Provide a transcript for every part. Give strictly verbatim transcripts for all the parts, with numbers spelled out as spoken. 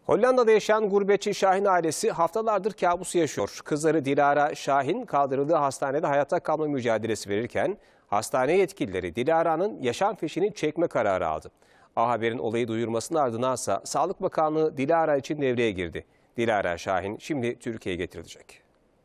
Hollanda'da yaşayan gurbetçi Şahin ailesi haftalardır kabusu yaşıyor. Kızları Dilara Şahin kaldırıldığı hastanede hayatta kalma mücadelesi verirken hastane yetkilileri Dilara'nın yaşam fişini çekme kararı aldı. A Haber'in olayı duyurmasının ardındansa Sağlık Bakanlığı Dilara için devreye girdi. Dilara Şahin şimdi Türkiye'ye getirilecek.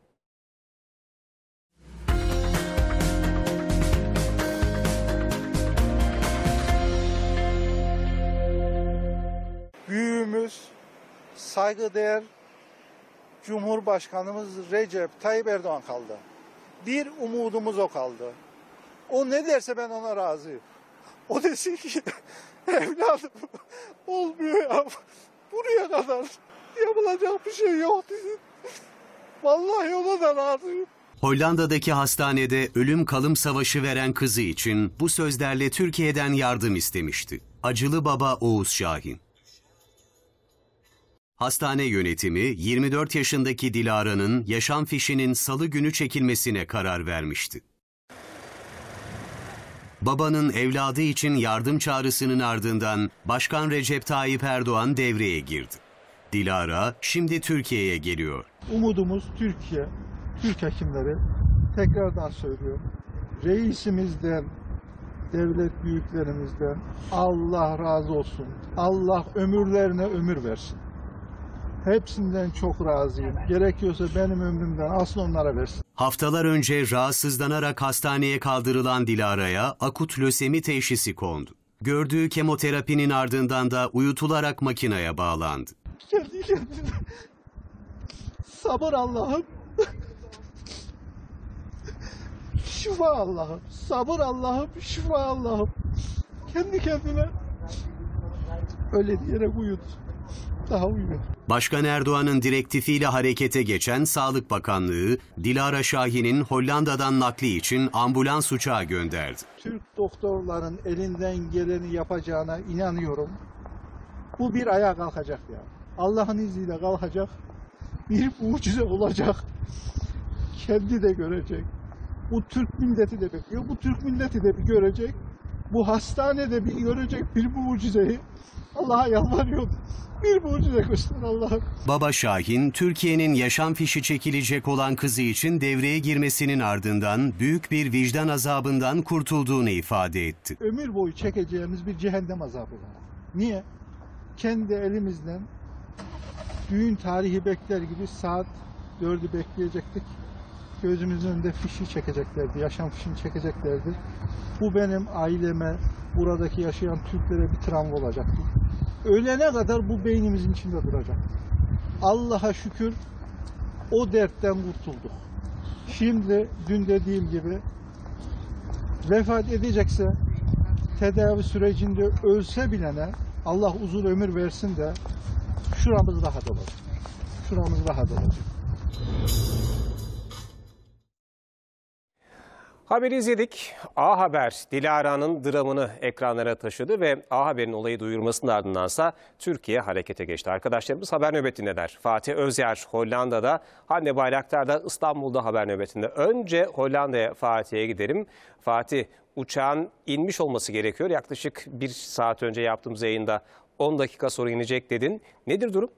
Büyüğümüz, saygıdeğer Cumhurbaşkanımız Recep Tayyip Erdoğan kaldı. Bir umudumuz o kaldı. O ne derse ben ona razıyım. O desin ki evladım olmuyor ya, buraya kadar yapılacak bir şey yok desin. Vallahi ona da razıyım. Hollanda'daki hastanede ölüm kalım savaşı veren kızı için bu sözlerle Türkiye'den yardım istemişti. Acılı baba Oğuz Şahin. Hastane yönetimi yirmi dört yaşındaki Dilara'nın yaşam fişinin salı günü çekilmesine karar vermişti. Babanın evladı için yardım çağrısının ardından Başkan Recep Tayyip Erdoğan devreye girdi. Dilara şimdi Türkiye'ye geliyor. Umudumuz Türkiye, Türk hekimleri, tekrardan söylüyorum. Reisimizden, devlet büyüklerimizden Allah razı olsun. Allah ömürlerine ömür versin. Hepsinden çok razıyım. Gerekiyorsa benim ömrümden asıl onlara versin. Haftalar önce rahatsızlanarak hastaneye kaldırılan Dilara'ya akut lösemi teşhisi kondu. Gördüğü kemoterapinin ardından da uyutularak makineye bağlandı. Kendi kendine sabır Allah'ım. Şifa Allah'ım. Sabır Allah'ım. Şifa Allah'ım. Kendi kendine öyle diyerek uyudu. Daha uyuyor. Başkan Erdoğan'ın direktifiyle harekete geçen Sağlık Bakanlığı, Dilara Şahin'in Hollanda'dan nakli için ambulans uçağı gönderdi. Türk doktorların elinden geleni yapacağına inanıyorum. Bu bir ayağa kalkacak ya. Allah'ın izniyle kalkacak. Bir mucize olacak. Kendi de görecek. Bu Türk milleti de bekliyor. Bu Türk milleti de bir görecek. Bu hastane de bir görecek bir mucizeyi. Allah'a yalvarıyorum. Bir mucize göster Allah'ım. Baba Şahin, Türkiye'nin yaşam fişi çekilecek olan kızı için devreye girmesinin ardından büyük bir vicdan azabından kurtulduğunu ifade etti. Ömür boyu çekeceğimiz bir cehennem azabı var. Niye? Kendi elimizden düğün tarihi bekler gibi saat dördü bekleyecektik. Gözümüzün önünde fişi çekeceklerdi, yaşam fişini çekeceklerdi. Bu benim aileme, buradaki yaşayan Türklere bir travma olacaktı. Ölene kadar bu beynimizin içinde duracak. Allah'a şükür o dertten kurtulduk. Şimdi dün dediğim gibi vefat edecekse tedavi sürecinde ölse bilene Allah uzun ömür versin de şuramız rahat olacak. Şuramız rahat olacak. Haberi izledik. A Haber Dilara'nın dramını ekranlara taşıdı ve A Haber'in olayı duyurmasının ardındansa Türkiye harekete geçti. Arkadaşlarımız haber nöbetindeler. Fatih Özyer Hollanda'da, Hande Bayraktar da İstanbul'da haber nöbetinde. Önce Hollanda'ya, Fatih'e gidelim. Fatih, uçağın inmiş olması gerekiyor. Yaklaşık bir saat önce yaptığımız yayında on dakika sonra inecek dedin. Nedir durum?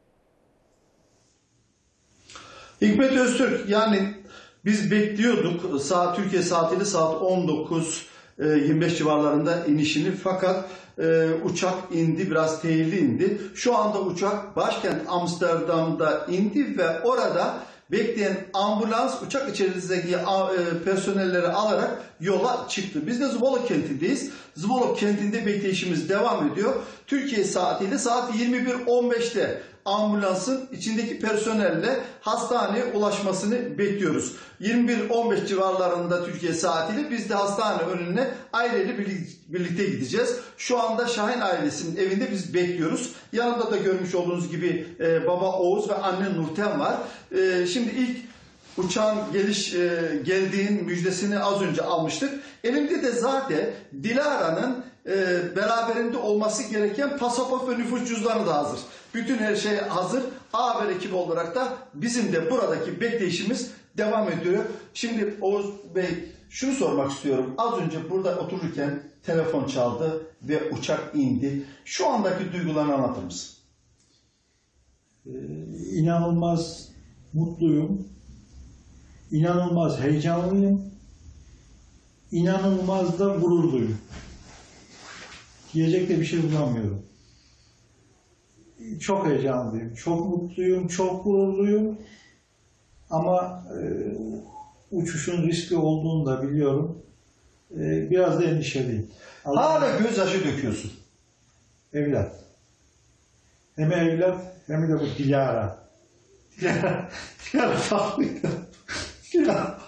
Hikmet Öztürk, yani biz bekliyorduk saat Türkiye saatiyle saat on dokuz yirmi beş civarlarında inişini, fakat e, uçak indi, biraz teyirli indi. Şu anda uçak başkent Amsterdam'da indi ve orada bekleyen ambulans uçak içerisindeki e, personelleri alarak yola çıktı. Biz de Zwolle kentindeyiz. Zwolle kentinde bekleyişimiz devam ediyor. Türkiye saatiyle saat yirmi bir on beşte ambulansın içindeki personelle hastaneye ulaşmasını bekliyoruz. yirmi bir on beş civarlarında Türkiye saatiyle biz de hastane önüne aileyle birlikte gideceğiz. Şu anda Şahin ailesinin evinde biz bekliyoruz. Yanında da görmüş olduğunuz gibi e, baba Oğuz ve anne Nurten var. E, şimdi ilk uçağın geliş e, geldiğin müjdesini az önce almıştık. Elimde de zaten Dilara'nın e, beraberinde olması gereken pasaport ve nüfus cüzdanı da hazır. Bütün her şey hazır. A Haber ekibi olarak da bizim de buradaki bekleyişimiz devam ediyor. Şimdi Oğuz Bey, şunu sormak istiyorum. Az önce burada otururken telefon çaldı ve uçak indi. Şu andaki duygularını anlatır mısın? inanılmaz mutluyum, inanılmaz heyecanlıyım, inanılmaz da gururluyum. Diyecek de bir şey bulamıyorum. Çok heyecanlıyım, çok mutluyum, çok gururluyum. Ama e, uçuşun riskli olduğunu da biliyorum. E, biraz da endişeliyim. Hala gözyaşı döküyorsun. Evlat. Hem evlat hem de bu Dilara. Dilara, Dilara farklıydı. Dilara.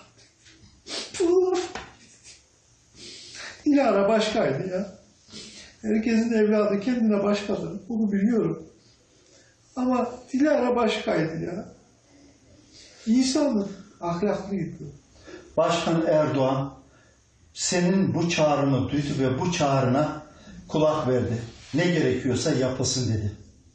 Dilara başkaydı ya. Herkesin evladı kendine başkadır. Bunu biliyorum. Ama Dilara başkaydı ya. İnsandı, ahlaklıydı. Başkan Erdoğan senin bu çağrını duydu ve bu çağrına kulak verdi. Ne gerekiyorsa yapılsın dedi.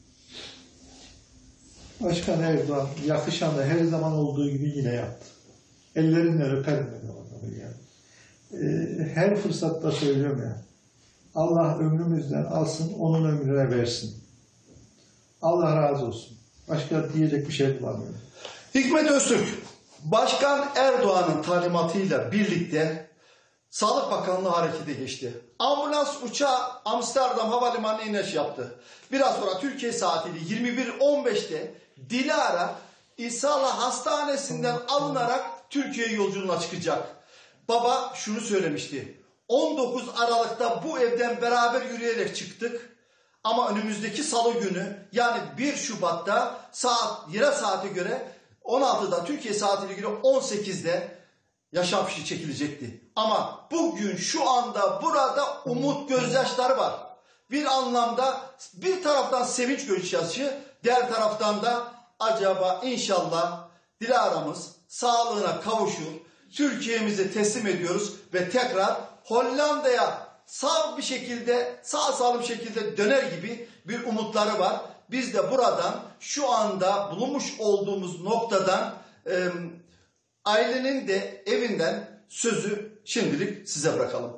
Başkan Erdoğan yakışanı her zaman olduğu gibi yine yaptı. Ellerinden öperim ben o adamı yani. Ee, her fırsatta söylüyorum ya. Allah ömrümüzden alsın, onun ömrüne versin. Allah razı olsun. Başka diyecek bir şey bulamıyorum. Hikmet Öztürk, Başkan Erdoğan'ın talimatıyla birlikte Sağlık Bakanlığı harekete geçti. Ambulans uçağı Amsterdam Havalimanı'na iniş yaptı. Biraz sonra Türkiye saatiyle yirmi bir on beşte Dilara İsalah Hastanesi'nden alınarak Türkiye yolculuğuna çıkacak. Baba şunu söylemişti. on dokuz Aralık'ta bu evden beraber yürüyerek çıktık. Ama önümüzdeki salı günü yani bir Şubat'ta saat yere saate göre on altıda Türkiye saatiyle göre on sekizde yaşam fişi çekilecekti. Ama bugün şu anda burada umut gözyaşları var. Bir anlamda bir taraftan sevinç gözyaşı, diğer taraftan da acaba inşallah Dilara'mız sağlığına kavuşur. Türkiye'mizi teslim ediyoruz ve tekrar Hollanda'ya sağ bir şekilde, sağ salim şekilde döner gibi bir umutları var. Biz de buradan şu anda bulunmuş olduğumuz noktadan e, ailenin de evinden sözü şimdilik size bırakalım.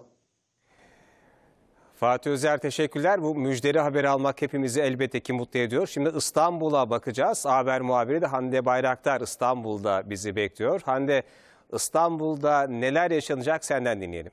Fatih Özer teşekkürler. Bu müjdeli haberi almak hepimizi elbette ki mutlu ediyor. Şimdi İstanbul'a bakacağız. Haber muhabiri de Hande Bayraktar İstanbul'da bizi bekliyor. Hande, İstanbul'da neler yaşanacak senden dinleyelim.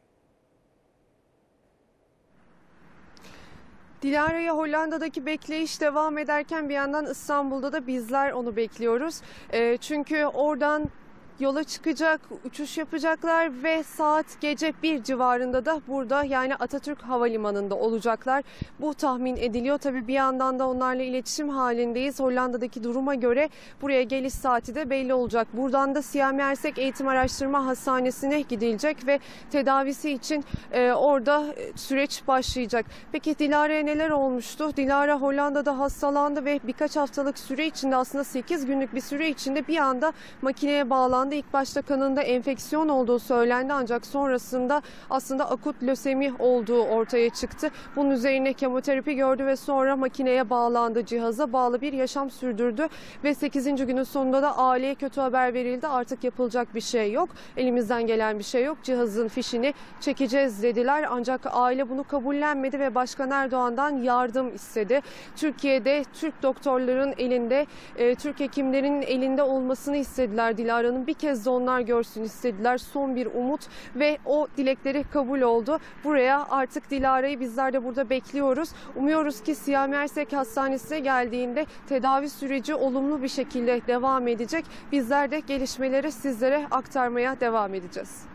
Dilara'ya Hollanda'daki bekleyiş devam ederken bir yandan İstanbul'da da bizler onu bekliyoruz. E, çünkü oradan yola çıkacak, uçuş yapacaklar ve saat gece bir civarında da burada yani Atatürk Havalimanı'nda olacaklar. Bu tahmin ediliyor. Tabii bir yandan da onlarla iletişim halindeyiz. Hollanda'daki duruma göre buraya geliş saati de belli olacak. Buradan da Siyami Ersek Eğitim Araştırma Hastanesi'ne gidilecek ve tedavisi için e, orada süreç başlayacak. Peki Dilara'ya neler olmuştu? Dilara Hollanda'da hastalandı ve birkaç haftalık süre içinde aslında sekiz günlük bir süre içinde bir anda makineye bağlandı. İlk başta kanında enfeksiyon olduğu söylendi ancak sonrasında aslında akut lösemi olduğu ortaya çıktı. Bunun üzerine kemoterapi gördü ve sonra makineye bağlandı, cihaza bağlı bir yaşam sürdürdü ve sekizinci günün sonunda da aileye kötü haber verildi. Artık yapılacak bir şey yok, elimizden gelen bir şey yok, cihazın fişini çekeceğiz dediler ancak aile bunu kabullenmedi ve Başkan Erdoğan'dan yardım istedi. Türkiye'de Türk doktorların elinde, e, Türk hekimlerin elinde olmasını istediler. Dilara'nın bir kez de onlar görsün istediler. Son bir umut ve o dilekleri kabul oldu. Buraya artık Dilara'yı bizler de burada bekliyoruz. Umuyoruz ki Siyami Ersek Hastanesi'ne geldiğinde tedavi süreci olumlu bir şekilde devam edecek. Bizler de gelişmeleri sizlere aktarmaya devam edeceğiz.